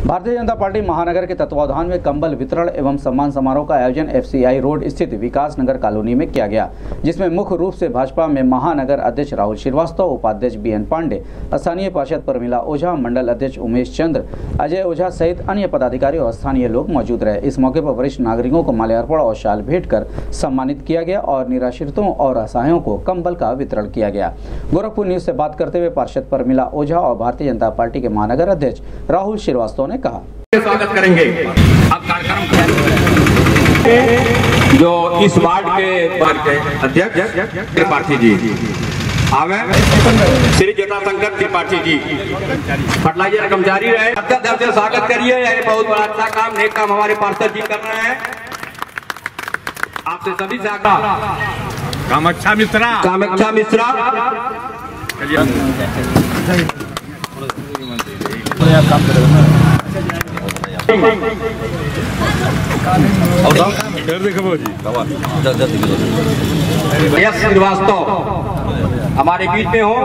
Bharatiya Janata party महानगर के तत्वावधान में कंबल वितरण एवं सम्मान समारोह का आयोजन FCI रोड स्थित विकास नगर कॉलोनी में किया गया, जिसमें मुख्य रूप से भाजपा में महानगर अध्यक्ष राहुल श्रीवास्तव, उपाध्यक्ष BN पांडे, स्थानीय पार्षद प्रमिला ओझा, मंडल अध्यक्ष उमेश चंद्र, अजय ओझा सहित अन्य पदाधिकारी और स्थानीय लोग मौजूद रहे। इस मौके पर वरिष्ठ नागरिकों को माल्यार्पण और शाल भेंट कर सम्मानित किया गया और निराश्रितों और असहायों को कंबल का वितरण किया गया। गोरखपुर न्यूज से बात करते हुए पार्षद प्रमिला ओझा और भारतीय जनता पार्टी के महानगर अध्यक्ष राहुल श्रीवास्तव ने कहा, स्वागत करेंगे। अब कार्यक्रम जो इस वार्ड के अध्यक्ष त्रिपाठी जी आवे, श्री जटाशंकर त्रिपाठी जी फर्टिलाइजर कर्मचारी रहे, अध्यक्ष से स्वागत करिए। ये बहुत बड़ा अच्छा काम, नेक काम हमारे पार्षद जी कर रहे हैं। आपसे सभी से कामाक्षा मिश्रा श्रीवास्तव हमारे बीच में हो।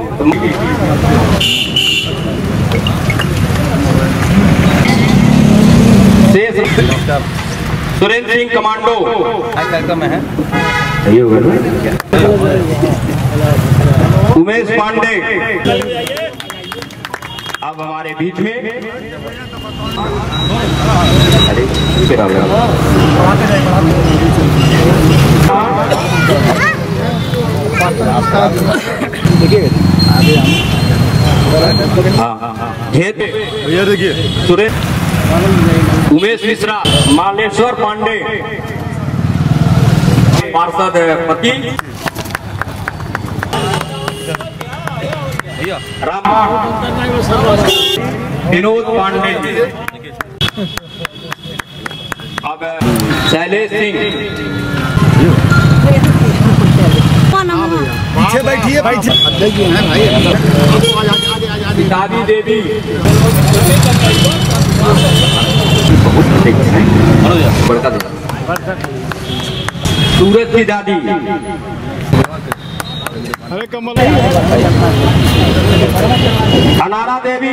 सुरेंद्र सिंह कमांडो कार्यक्रम में है। उमेश पांडे अब हमारे बीच में। देखिए सुरेश उमेश मिश्रा, मालेश्वर पांडे पार्षद पति, विनोद पांडे, अब शैलेश सिंह, पीछे बैठिए भाई, दादी देवी, सूरज की दादी, अरे कमल, अनारा देवी,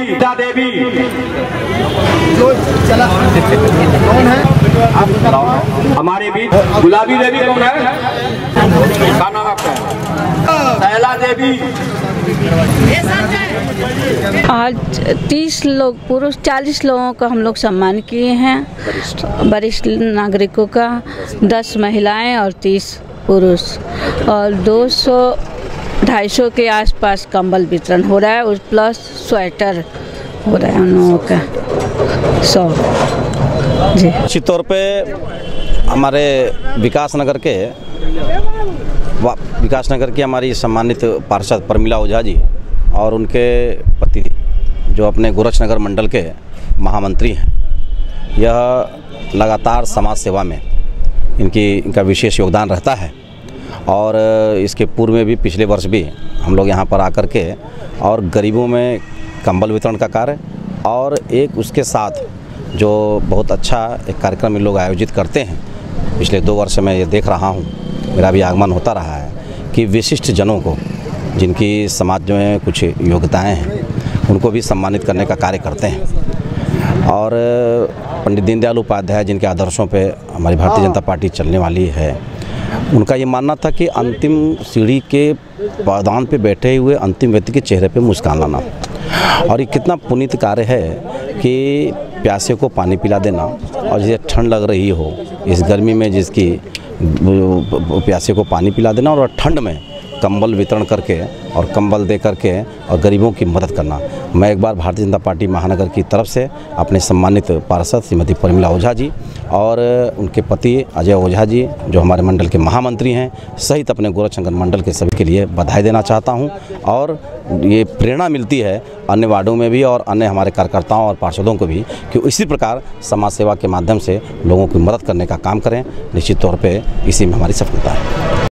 कौन है हमारे बीच। गुलाबी देवी कौन है? क्या नाम आपका? शैला देवी। आज 30 लोग पुरुष, 40 लोगों का हम लोग सम्मान किए हैं, वरिष्ठ नागरिकों का 10 महिलाएं और 30 पुरुष, और 200-250 के आसपास कंबल वितरण हो रहा है और प्लस स्वेटर हो रहा है उन लोगों का 100 जी। निश्चित तौर पे हमारे विकास नगर की हमारी सम्मानित पार्षद प्रमिला ओझा जी और उनके पति जो अपने गोरखनगर मंडल के महामंत्री हैं, यह लगातार समाज सेवा में इनका विशेष योगदान रहता है। और इसके पूर्व में भी पिछले वर्ष भी हम लोग यहाँ पर आकर के और गरीबों में कंबल वितरण का कार्य, और एक उसके साथ जो बहुत अच्छा एक कार्यक्रम इन लोग आयोजित करते हैं, पिछले 2 वर्ष में ये देख रहा हूँ, मेरा भी आगमन होता रहा है कि विशिष्ट जनों को जिनकी समाज में कुछ योग्यताएं हैं उनको भी सम्मानित करने का कार्य करते हैं। और पंडित दीनदयाल उपाध्याय जिनके आदर्शों पे हमारी भारतीय जनता पार्टी चलने वाली है, उनका ये मानना था कि अंतिम सीढ़ी के पायदान पे बैठे हुए अंतिम व्यक्ति के चेहरे पे मुस्कान लाना, और ये कितना पुनीत कार्य है कि प्यासे को पानी पिला देना, और जिसे ठंड लग रही हो इस गर्मी में जिसकी प्यासे को पानी पिला देना, और ठंड में कंबल वितरण करके और कंबल दे करके और गरीबों की मदद करना। मैं एक बार भारतीय जनता पार्टी महानगर की तरफ से अपने सम्मानित पार्षद श्रीमती प्रमिला ओझा जी और उनके पति अजय ओझा जी जो हमारे मंडल के महामंत्री हैं सहित अपने गोरखनगर मंडल के सभी के लिए बधाई देना चाहता हूं। और ये प्रेरणा मिलती है अन्य वार्डों में भी और अन्य हमारे कार्यकर्ताओं और पार्षदों को भी कि इसी प्रकार समाज सेवा के माध्यम से लोगों की मदद करने का काम करें। निश्चित तौर पर इसी में हमारी सफलता है।